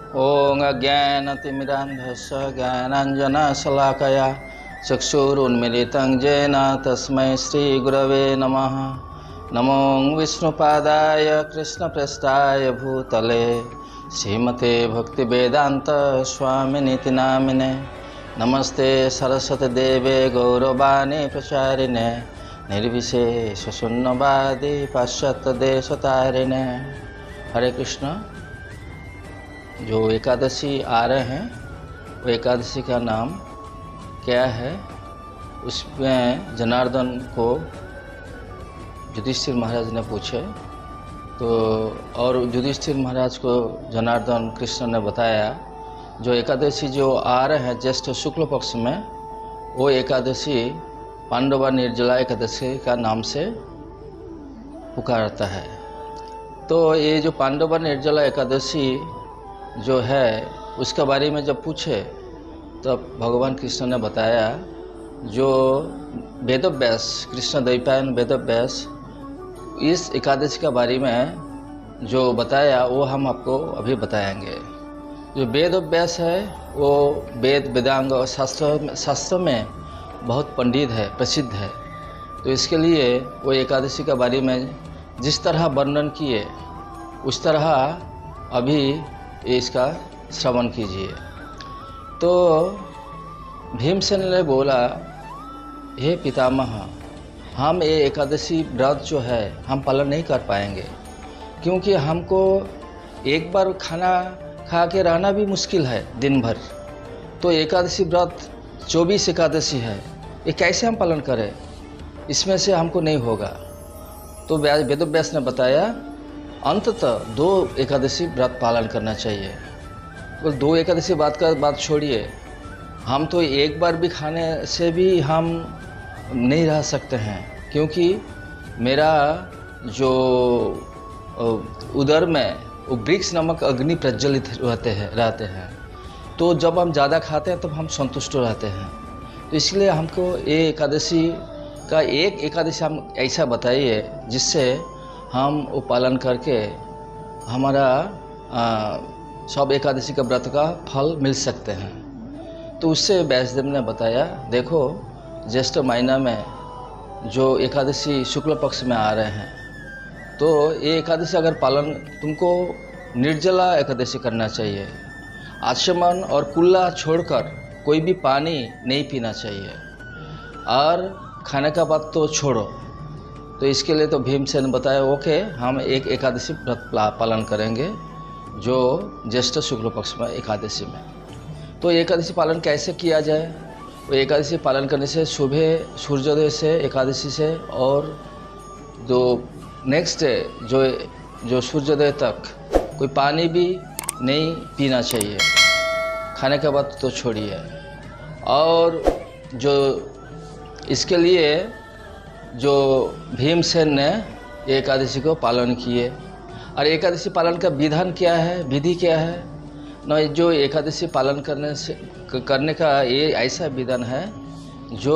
ॐ अज्ञानतिमिरान्धस्य ज्ञानाञ्जनशलाकया चक्षुरुन्मीलितं येन तस्मै श्रीगुरवे नमः। नमो विष्णुपादाय कृष्णप्रेष्ठाय भूतले श्रीमते भक्तिवेदान्त स्वामिनीति नामिने। नमस्ते सरस्वती देवे गौरवाणी प्रचारिणे निर्विशेष शून्यवादी पाश्चात्य देशतारिणे। हरे कृष्ण। जो एकादशी आ रहे हैं वो एकादशी का नाम क्या है, उसमें जनार्दन को युधिष्ठिर महाराज ने पूछे तो और युधिष्ठिर महाराज को जनार्दन कृष्ण ने बताया जो एकादशी जो आ रहे हैं ज्येष्ठ शुक्ल पक्ष में वो एकादशी पांडवा निर्जला एकादशी का नाम से पुकारता है। तो ये जो पांडवा निर्जला एकादशी जो है उसके बारे में जब पूछे तब भगवान कृष्ण ने बताया जो वेदव्यास कृष्ण द्वैपायन वेदव्यास इस एकादशी के बारे में जो बताया वो हम आपको अभी बताएंगे। जो वेदव्यास है वो वेद वेदांग और शास्त्र में बहुत पंडित है, प्रसिद्ध है। तो इसके लिए वो एकादशी के बारे में जिस तरह वर्णन किए उस तरह अभी इसका श्रवण कीजिए। तो भीमसेन ने बोला, हे पितामह, हम ये एकादशी व्रत जो है हम पालन नहीं कर पाएंगे क्योंकि हमको एक बार खाना खा के रहना भी मुश्किल है दिन भर। तो एकादशी व्रत 24 एकादशी है, ये कैसे हम पालन करें, इसमें से हमको नहीं होगा। तो वेदव्यास ने बताया अंततः 2 एकादशी व्रत पालन करना चाहिए। तो 2 एकादशी बात छोड़िए, हम तो एक बार भी खाने से भी हम नहीं रह सकते हैं क्योंकि मेरा जो उदर में वो वृक्ष नामक अग्नि प्रज्वलित रहते हैं। तो जब हम ज़्यादा खाते हैं तब हम संतुष्ट रहते हैं। तो इसलिए हमको ये एकादशी का एक एकादशी हम ऐसा बताइए जिससे हम वो पालन करके हमारा सब एकादशी का व्रत का फल मिल सकते हैं। तो उससे व्यासदेव ने बताया, देखो ज्येष्ठ महीना में जो एकादशी शुक्ल पक्ष में आ रहे हैं तो ये एकादशी अगर पालन तुमको निर्जला एकादशी करना चाहिए। आचमन और कुल्ला छोड़कर कोई भी पानी नहीं पीना चाहिए और खाने का बात तो छोड़ो। तो इसके लिए तो भीमसेन ने बताया ओके हम एक एकादशी व्रत पालन करेंगे जो ज्येष्ठ शुक्ल पक्ष में एकादशी में। तो एकादशी पालन कैसे किया जाए, वो एकादशी पालन करने से सुबह सूर्योदय से एकादशी से और जो नेक्स्ट डे जो सूर्योदय तक कोई पानी भी नहीं पीना चाहिए, खाने का बात तो छोड़िए। और जो इसके लिए जो भीमसेन ने एकादशी को पालन किए। और एकादशी पालन का विधान क्या है, विधि क्या है न, जो एकादशी पालन करने का ये ऐसा विधान है जो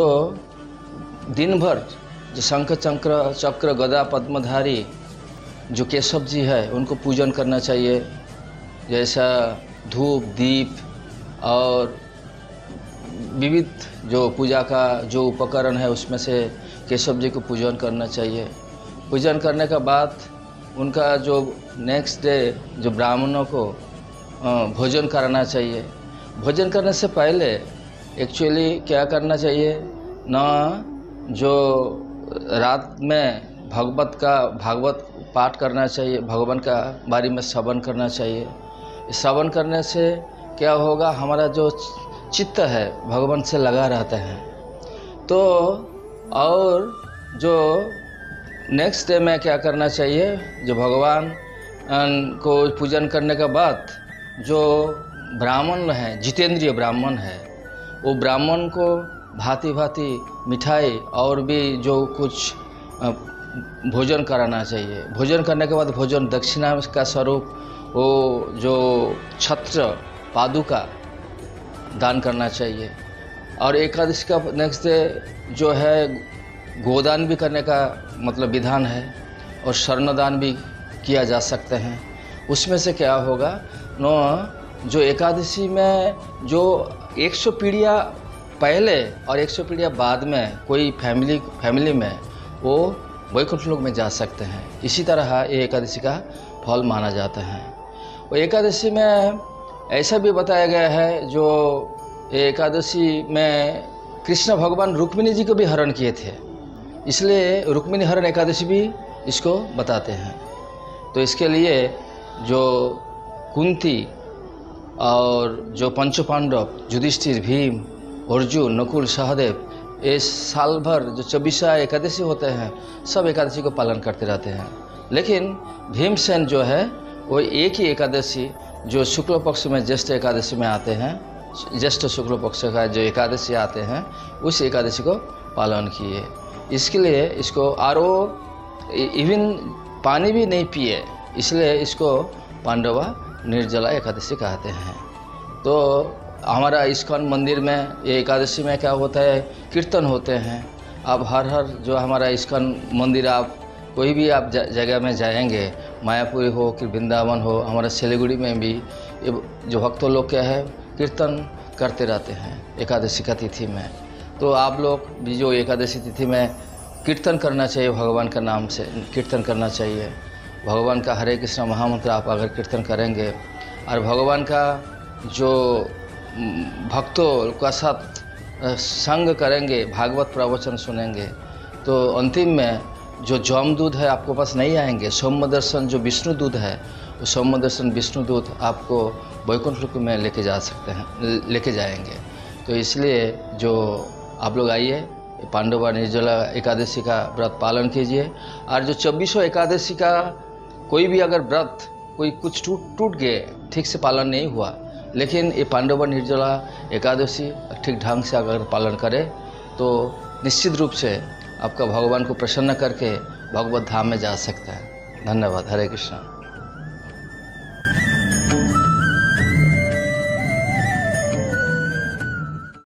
दिन भर जो शंख चक्र गदा पद्मधारी जो केशव जी है उनको पूजन करना चाहिए। जैसा धूप दीप और विविध जो पूजा का जो उपकरण है उसमें से केशव जी को पूजन करना चाहिए। पूजन करने के बाद उनका जो नेक्स्ट डे जो ब्राह्मणों को भोजन कराना चाहिए। भोजन करने से पहले एक्चुअली क्या करना चाहिए न, जो रात में भागवत पाठ करना चाहिए, भगवान का बारे में श्रवण करना चाहिए। श्रवण करने से क्या होगा, हमारा जो चित्त है भगवान से लगा रहता है। तो और जो नेक्स्ट डे में क्या करना चाहिए, जो भगवान को पूजन करने के बाद जो ब्राह्मण है, जितेंद्रिय ब्राह्मण है, वो ब्राह्मण को भांति भांति मिठाई और भी जो कुछ भोजन कराना चाहिए। भोजन करने के बाद भोजन दक्षिणा का स्वरूप वो जो छत्र पादुका दान करना चाहिए। और एकादशी का नेक्स्ट डे जो है गोदान भी करने का मतलब विधान है और स्वर्णदान भी किया जा सकते हैं। उसमें से क्या होगा नो जो एकादशी में जो 100 पीढ़ियाँ पहले और 100 पीढ़ियाँ बाद में कोई फैमिली में वो वैकुंठ लोक में जा सकते हैं। इसी तरह ये एकादशी का फल माना जाता है। और एकादशी में ऐसा भी बताया गया है, जो एकादशी में कृष्ण भगवान रुक्मिणी जी को भी हरण किए थे, इसलिए रुक्मिणी हरण एकादशी भी इसको बताते हैं। तो इसके लिए जो कुंती और जो पंचो पांडव युधिष्ठिर, भीम, अर्जुन, नकुल, सहदेव, ये साल भर जो 24 एकादशी होते हैं सब एकादशी को पालन करते रहते हैं। लेकिन भीमसेन जो है वो एक ही एकादशी जो शुक्ल पक्ष में ज्येष्ठ एकादशी में आते हैं, ज्येष्ठ शुक्ल पक्ष का जो एकादशी आते हैं उस एकादशी को पालन किए। इसके लिए इसको इवन पानी भी नहीं पिए, इसलिए इसको पांडवा निर्जला एकादशी कहते हैं। तो हमारा इस्कॉन मंदिर में ये एकादशी में क्या होता है, कीर्तन होते हैं। अब हर जो हमारा इस्कॉन मंदिर, आप कोई भी आप जगह में जाएंगे, मायापुरी हो कि वृंदावन हो, हमारा सिलीगुड़ी में भी जो भक्तों लोग क्या है कीर्तन करते रहते हैं एकादशी का तिथि में। तो आप लोग भी जो एकादशी तिथि में कीर्तन करना चाहिए, भगवान का नाम से कीर्तन करना चाहिए। भगवान का हरे कृष्ण महामंत्र आप अगर कीर्तन करेंगे और भगवान का जो भक्तों का साथ संग करेंगे, भागवत प्रवचन सुनेंगे, तो अंतिम में जो जमदूत है आपको पास नहीं आएंगे। सौम्य दर्शन जो विष्णु दूत है, वो सौम्य दर्शन विष्णु दूत आपको वैकुंठ लोक में लेके जा सकते हैं, लेके जाएंगे। तो इसलिए जो आप लोग आइए, पांडवा निर्जला एकादशी का व्रत पालन कीजिए। और जो 24 एकादशी का कोई भी अगर व्रत कोई कुछ टूट गए, ठीक से पालन नहीं हुआ, लेकिन ये पांडवा निर्जला एकादशी ठीक ढंग से अगर पालन करे तो निश्चित रूप से आपका भगवान को प्रसन्न करके भगवत धाम में जा सकता है। धन्यवाद। हरे कृष्ण।